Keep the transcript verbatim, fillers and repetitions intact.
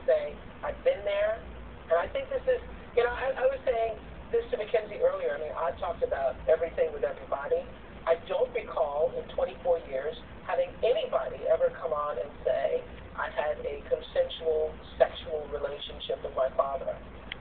say, I've been there, and I think this is, you know, I, I was saying this to Mackenzie earlier. I mean, I talked about everything with everybody. I don't recall in twenty-four years